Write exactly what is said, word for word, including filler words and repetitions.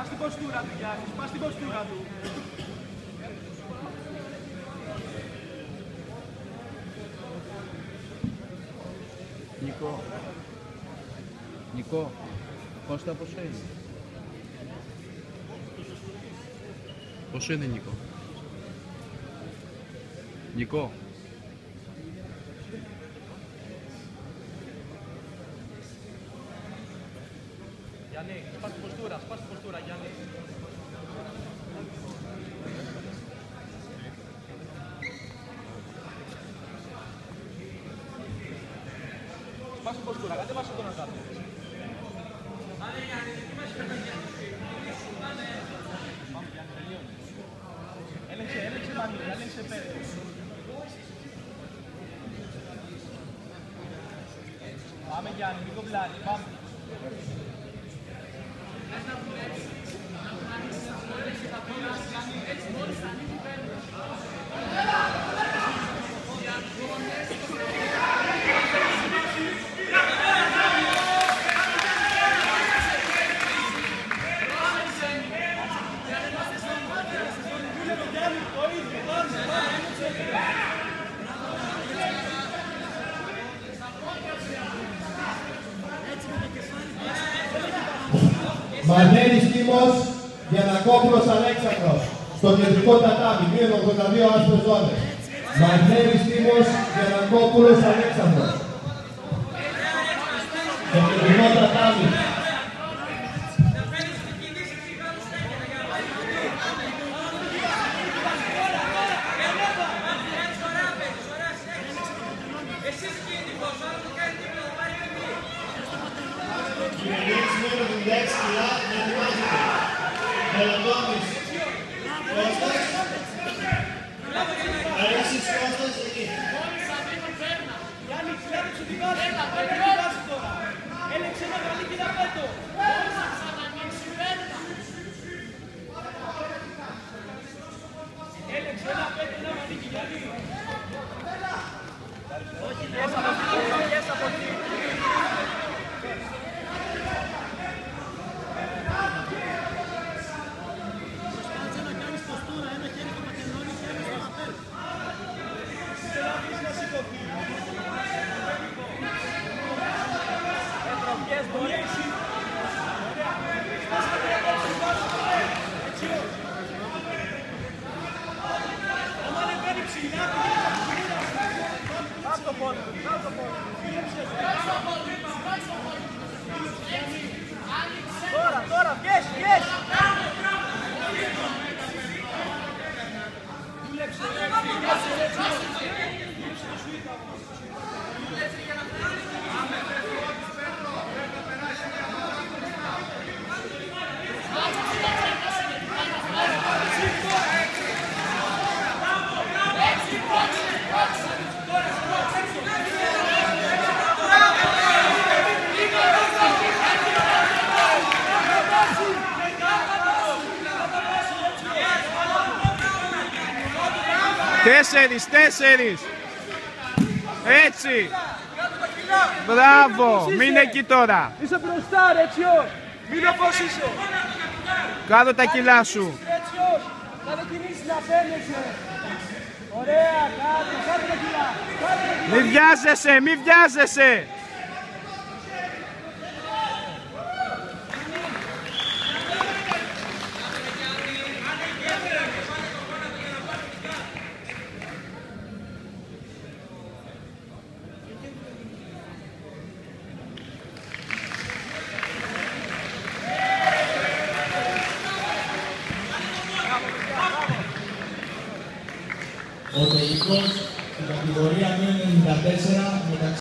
Πας στην ποστούρα του Γιάννη, πας στην ποστούρα του. Νικό. Νικό. Κώστα πόσο είναι? Πόσο είναι Νικό? Νικό. Γιάννη, σπάς την ποστούρα, σπάς την ποστούρα, Γιάννη. Σπάς την ποστούρα, κατέβασε τον κάτω. Πάμε Γιάννη, δοκίμασε τον Γιάννη. Πάμε Γιάννη, τελειώνει. Έλεξε, έλεξε Μανίλη, έλεξε πέρα. Πάμε Γιάννη, μην κομπλάρεις, πάμε. Μανέλης Τίμος, Γιαννακόπουλος Αλέξανδρος, στο κεντρικό τατάμι, μείον ογδόντα δύο άσπρες ζώνες. Μανέλης Τίμος, Γιαννακόπουλος Αλέξανδρος, στο κεντρικό τατάμι. Κυριολίδης νούμερο πενήντα έξι κιλά, να ετοιμάζεται. Μελοντώνης Κώστας. Αλέξης Κώστας, εκεί. Γιάννη, ξέλεξε την βάση. Έλεξε την βάση τώρα. Έλεξε ένα γαλί και ένα πέτο. Έλεξε ένα πέτο, ένα γαλί και Γιάννη. Όχι, yes από εκεί, yes από εκεί. Τώρα, τώρα, βγες, βγες! Δούλεψε, Τέσσερις, τέσσερις. Έτσι. Μπράβο, μείνε εκεί τώρα. Είσαι μπροστά, Ρέτσιο. Μείνε πώς είσαι. Κάτω τα κιλά σου. Ρέτσιος, θα δεν κινήσεις να φαίνεσαι. Ωραία, κάτω, κάτω τα κιλά. Μη βιάζεσαι, μη βιάζεσαι. Ο τελικός στην κατηγορία ενενήντα τέσσερα μεταξύ